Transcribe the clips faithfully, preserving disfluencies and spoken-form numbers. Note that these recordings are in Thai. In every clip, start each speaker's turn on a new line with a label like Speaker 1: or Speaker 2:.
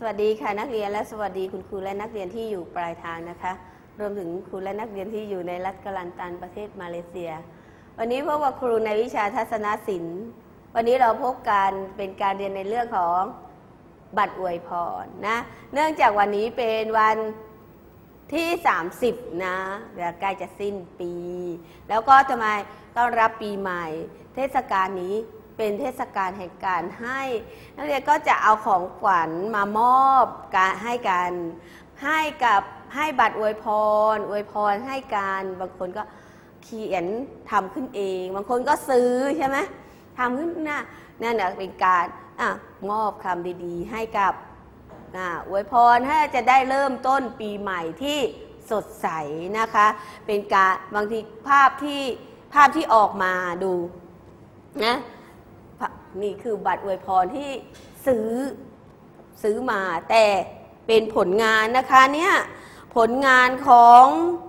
Speaker 1: วัสดีค่ะนักเรียนและสวัสดีคุณครูและนักเรียนที่อยู่ปลายทางนะคะรวมถึงครูและนักเรียนที่อยู่ในรัฐกะลันตันประเทศมาเลเซียวันนี้พบกับครูในวิชาทัศนศิลป์วันนี้เราพบกันเป็นการเรียนในเรื่องของบัตรอวยพรนะเนื่องจากวันนี้เป็นวันที่สามสิบนะเดี๋ยวใกล้จะสิ้นปีแล้วก็ทำไมต้อนรับปีใหม่เทศกาลนี้เป็นเทศกาลแห่งการให้นักเรียนก็จะเอาของขวัญมามอบการให้กันให้กับให้บัตรอวยพรอวยพรให้กันบางคนก็เขียนทำขึ้นเองบางคนก็ซื้อใช่ไหมทำขึ้นหน้านั่นเป็นการอ่ะมอบคำดีๆให้กับอ่ะอวยพรให้จะได้เริ่มต้นปีใหม่ที่สดใสนะคะเป็นการบางทีภาพที่ภาพที่ออกมาดูนะนี่คือบัตรอวยพรที่ซื้อซื้อมาแต่เป็นผลงานนะคะเนี่ยผลงานของ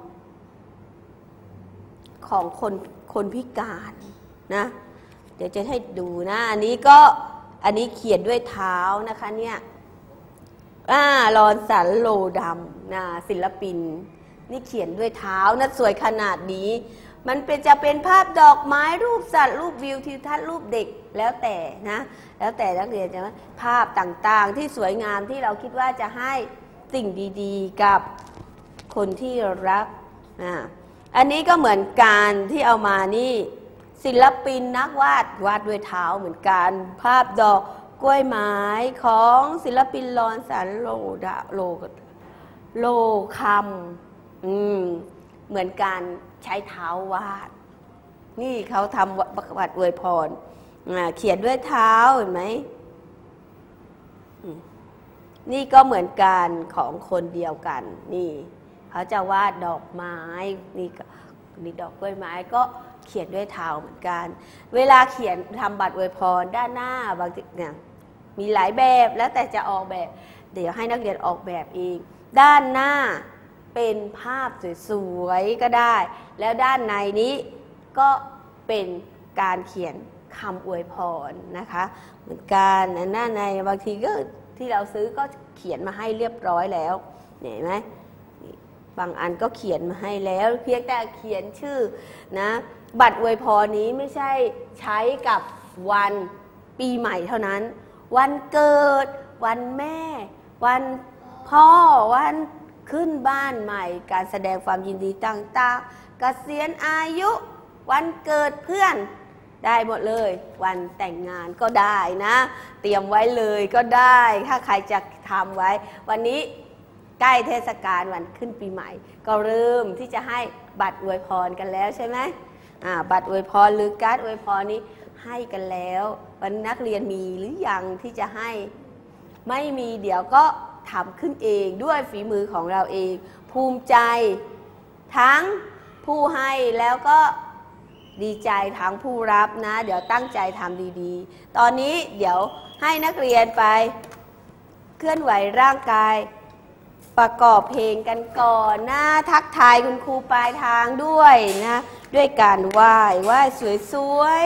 Speaker 1: ของคนคนพิการนะเดี๋ยวจะให้ดูนะอันนี้ก็อันนี้เขียนด้วยเท้านะคะเนี่ยอ่ารอนสันโลดำนะศิลปินนี่เขียนด้วยเท้านะสวยขนาดนี้มันเป็นจะเป็นภาพดอกไม้รูปสัตว์รูปวิวทิวทัศน์รูปเด็กแล้วแต่นะแล้วแต่นักเรียนจะภาพต่างๆที่สวยงามที่เราคิดว่าจะให้สิ่งดีๆกับคนที่รักอ่าอันนี้ก็เหมือนกันที่เอามานี่ศิลปินนักวาดวาดด้วยเท้าเหมือนกันภาพดอกกล้วยไม้ของศิลปินลอนสันโลดาโลโลคำอืมเหมือนการใช้เท้าวาดนี่เขาทำบัตรอวยพรเขียนด้วยเท้าเห็นไหมนี่ก็เหมือนกันของคนเดียวกันนี่เขาจะวาดดอกไม้นี่นี่ดอกกล้วยไม้ก็เขียนด้วยเท้าเหมือนกันเวลาเขียนทำบัตรอวยพรด้านหน้าบางทีเนี่ยมีหลายแบบแล้วแต่จะออกแบบเดี๋ยวให้นักเรียนออกแบบเองด้านหน้าเป็นภาพสวยๆก็ได้แล้วด้านในนี้ก็เป็นการเขียนคำอวยพรนะคะเหมือนกันด้านในบางทีก็ที่เราซื้อก็เขียนมาให้เรียบร้อยแล้วเห็นไหมบางอันก็เขียนมาให้แล้วเพียงแต่เขียนชื่อนะบัตรอวยพรนี้ไม่ใช่ใช้กับวันปีใหม่เท่านั้นวันเกิดวันแม่วันพ่อวันขึ้นบ้านใหม่การแสดงความยินดีต่างๆเกษียณอายุวันเกิดเพื่อนได้หมดเลยวันแต่งงานก็ได้นะเตรียมไว้เลยก็ได้ถ้าใครจะทำไว้วันนี้ใกล้เทศกาลวันขึ้นปีใหม่ก็เริ่มที่จะให้บัตรอวยพรกันแล้วใช่ไหมอ่าบัตรอวยพรหรือการ์ดอวยพรนี้ให้กันแล้ววันนักเรียนมีหรือยังที่จะให้ไม่มีเดี๋ยวก็ทำขึ้นเองด้วยฝีมือของเราเองภูมิใจทั้งผู้ให้แล้วก็ดีใจทั้งผู้รับนะเดี๋ยวตั้งใจทำดีๆตอนนี้เดี๋ยวให้นักเรียนไปเคลื่อนไหวร่างกายประกอบเพลงกันก่อนนะทักทายคุณครูปลายทางด้วยนะด้วยการไหว้ไหว้สวย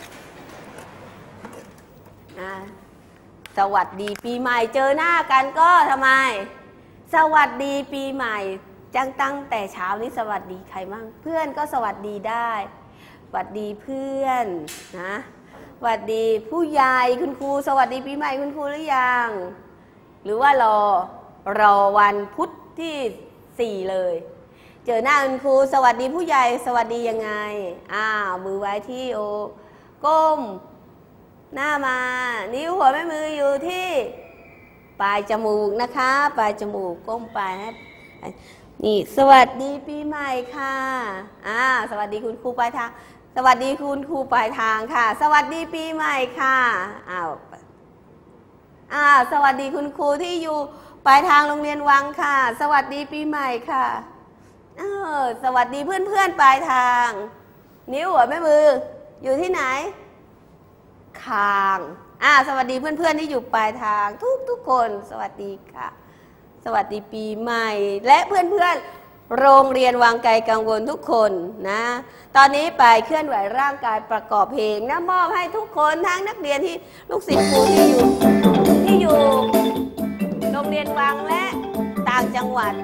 Speaker 1: ๆนะสวัสดีปีใหม่เจอหน้ากันก็ทำไมสวัสดีปีใหม่จังตั้งแต่เช้านี้สวัสดีใครมั่งเพื่อนก็สวัสดีได้สวัสดีเพื่อนนะสวัสดีผู้ใหญ่คุณครูสวัสดีปีใหม่คุณครูหรือยังหรือว่ารอรอวันพุธที่สี่เลยเจอหน้าคุณครูสวัสดีผู้ใหญ่สวัสดียังไงอ้าวมือไว้ที่โอก้มหน้ามานิ้วหัวแม่มืออยู่ที่ปลายจมูกนะคะปลายจมูกก้มไปนี่สวัสดีปีใหม่ค่ะอ่าสวัสดีคุณครูปลายทางสวัสดีคุณครูปลายทางค่ะสวัสดีปีใหม่ค่ะอ้าวอ่าสวัสดีคุณครูที่อยู่ปลายทางโรงเรียนวังค่ะสวัสดีปีใหม่ค่ะเออสวัสดีเพื่อนๆปลายทางนิ้วหัวแม่มืออยู่ที่ไหนคางอ่าสวัสดีเพื่อนๆที่อยู่ปลายทางทุกทุกคนสวัสดีค่ะสวัสดีปีใหม่และเพื่อนๆโรงเรียนวังไกลกังวลทุกคนนะตอนนี้ไปเคลื่อนไหวร่างกายประกอบเพลงนะมอบให้ทุกคนทั้งนักเรียนที่ลูกศิษย์ครูที่อยู่ที่อยู่โรงเรียนวังและต่างจังหวัด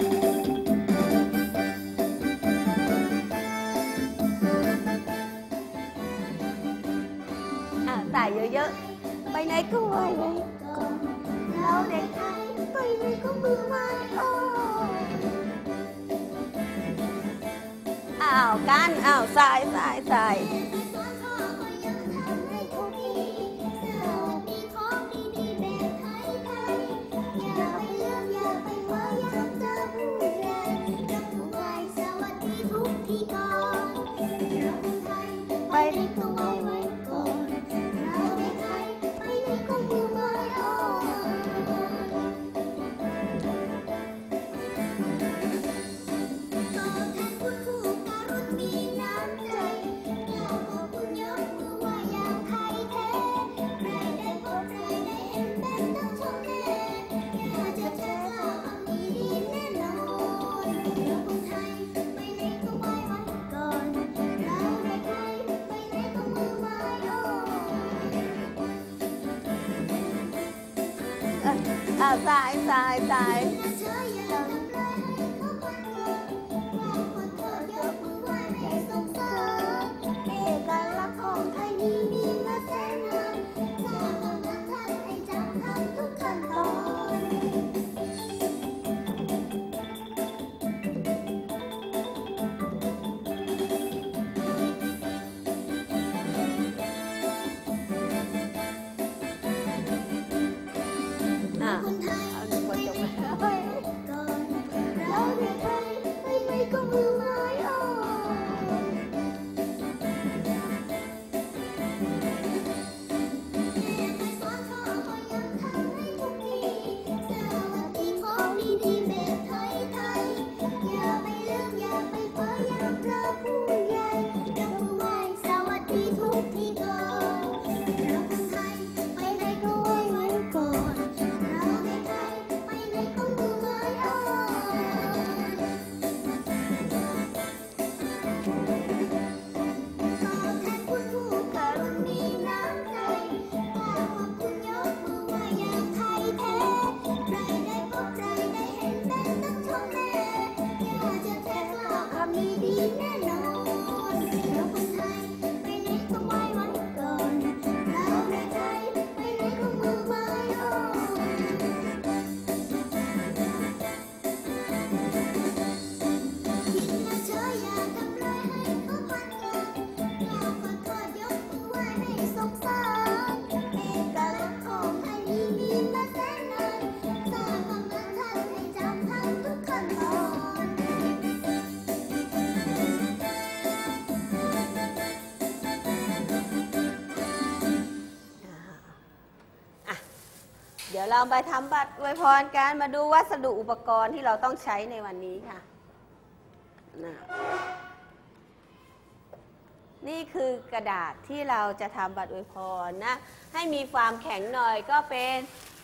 Speaker 1: ใส่เยอะๆไปไหนก็ไหวไหนก็เราเด็กไทยไปไหนก็มือไม้โอ้อ้าวกันอ้าวสายสายสายไปได้ก็ไว้ไว้ก่อนเราเด็กไทยไปไหนก็มือไม้โอ้ต่อแทนคุณครูการุณมีน้ำใจเราขอบคุณยกมือไหว้อย่างไทยแท้ใครได้พบใครได้เห็นแบบต้องชมแน่ถ้าจะแท้ก็เอามีดีแน่นอนเราคนไทยไปไหนก็ไหว้ไว้ก่อนเราเด็กไทยไปไหนก็มือไม้โอ้อ้าวสายสายสายเอกลักษณ์ของไทยนี้มีมาแสนนานสร้างความรักท่านให้จำทำทุกขั้นตอนคนไทยเอาหนึ่งคนจบมาก่อนเราเด็กไทยไปไหนก็มือไม้โอ้เดี๋ยวเราไปทำบัตรอวยพรกันมาดูวัสดุอุปกรณ์ที่เราต้องใช้ในวันนี้ค่ะนี่คือกระดาษที่เราจะทำบัตรอวยพรนะให้มีความแข็งหน่อยก็เป็น